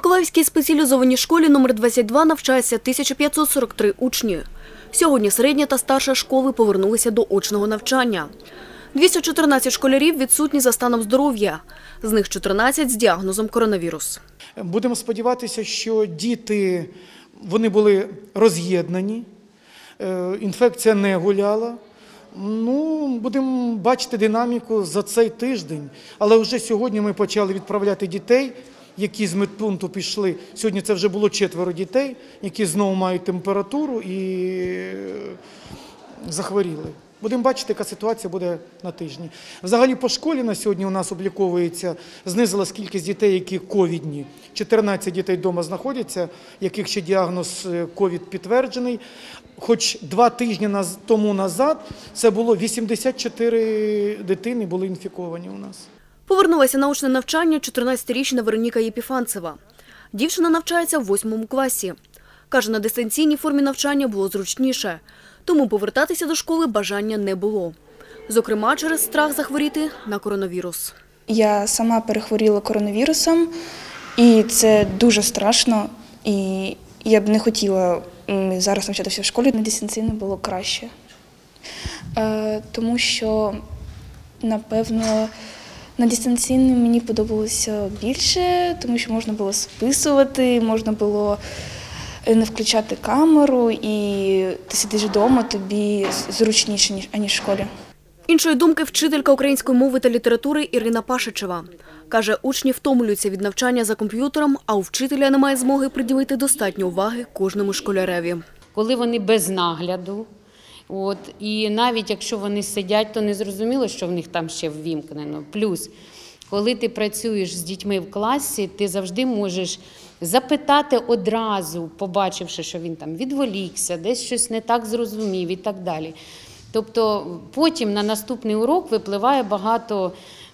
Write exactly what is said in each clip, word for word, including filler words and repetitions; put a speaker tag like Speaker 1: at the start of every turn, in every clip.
Speaker 1: Миколаївській спеціалізованій школі номер двадцять два навчається тисяча п'ятсот сорок три учні. Сьогодні середня та старша школи повернулися до очного навчання. двісті чотирнадцять школярів відсутні за станом здоров'я, з них чотирнадцять з діагнозом коронавірус.
Speaker 2: Будемо сподіватися, що діти вони були роз'єднані, інфекція не гуляла. Ну, будемо бачити динаміку за цей тиждень. Але вже сьогодні ми почали відправляти дітей, які з медпункту пішли. Сьогодні це вже було четверо дітей, які знову мають температуру і захворіли. Будемо бачити, яка ситуація буде на тижні. Взагалі по школі на сьогодні у нас обліковується, знизилась кількість дітей, які ковідні. чотирнадцять дітей вдома знаходяться, яких ще діагноз ковід підтверджений. Хоч два тижні тому назад це було вісімдесят чотири дитини були інфіковані у нас.
Speaker 1: Повернулася на очне навчання чотирнадцятирічна Вероніка Єпіфанцева. Дівчина навчається в восьмому класі. Каже, на дистанційній формі навчання було зручніше, тому повертатися до школи бажання не було. Зокрема, через страх захворіти на коронавірус.
Speaker 3: Я сама перехворіла коронавірусом, і це дуже страшно. І я б не хотіла зараз навчатися в школі, на дистанційно було краще. Тому що, напевно, на дистанційно мені подобалося більше, тому що можна було списувати, можна було не включати камеру, і ти сидиш вдома, тобі зручніше, аніж в школі.
Speaker 1: Іншої думки вчителька української мови та літератури Ірина Пашичева. Каже, учні втомлюються від навчання за комп'ютером, а у вчителя немає змоги приділити достатньо уваги кожному школяреві.
Speaker 4: Коли вони без нагляду, от, і навіть якщо вони сидять, то не зрозуміло, що в них там ще ввімкнено. Плюс, коли ти працюєш з дітьми в класі, ти завжди можеш запитати одразу, побачивши, що він там відволікся, десь щось не так зрозумів і так далі. Тобто потім на наступний урок випливає багато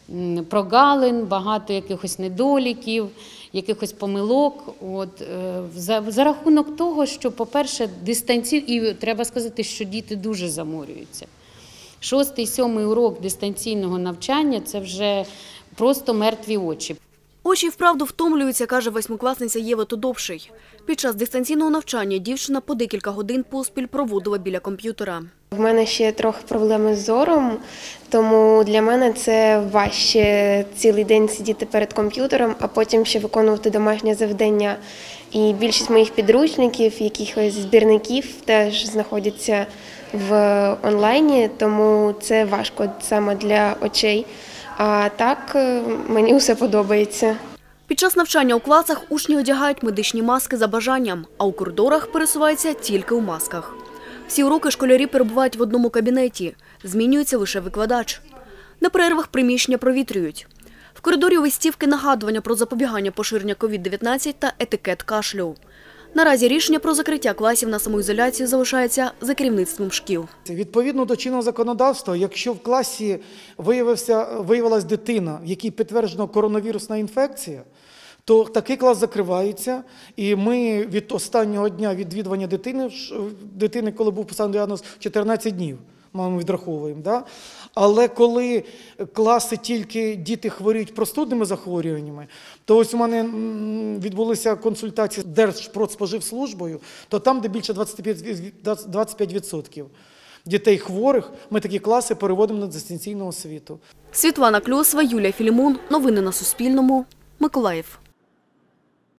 Speaker 4: прогалин, багато якихось недоліків, якихось помилок. От, за, за рахунок того, що, по-перше, дистанційно, і треба сказати, що діти дуже заморюються. Шостий, сьомий урок дистанційного навчання – це вже просто мертві очі.
Speaker 1: Очі вправду втомлюються, каже восьмикласниця Єва Тодовший. Під час дистанційного навчання дівчина по декілька годин поспіль проводила біля комп'ютера.
Speaker 5: В мене ще трохи проблеми з зором, тому для мене це важче цілий день сидіти перед комп'ютером, а потім ще виконувати домашнє завдання. І більшість моїх підручників, якихось збірників теж знаходяться в онлайні, тому це важко саме для очей. А так, мені все подобається.
Speaker 1: Під час навчання у класах учні одягають медичні маски за бажанням, а у коридорах пересуваються тільки у масках. Всі уроки школярі перебувають в одному кабінеті, змінюється лише викладач. На перервах приміщення провітрюють. В коридорі листівки нагадування про запобігання поширення ковід дев'ятнадцять та етикет кашлю. Наразі рішення про закриття класів на самоізоляцію залишається за керівництвом шкіл.
Speaker 2: Відповідно до чинного законодавства, якщо в класі виявився, виявилась дитина, в якій підтверджена коронавірусна інфекція, то такий клас закривається, і ми від останнього дня відвідування дитини, дитини, коли був поставлений діагноз, чотирнадцять днів, ми відраховуємо. Да? Але коли класи тільки діти хворіють простудними захворюваннями, то ось у мене відбулися консультації з Держпродспоживслужбою, то там, де більше двадцять п'ять відсотків дітей хворих, ми такі класи переводимо на дистанційну освіту.
Speaker 1: Світлана Кльосова, Юлія Філімон. Новини на Суспільному. Миколаїв.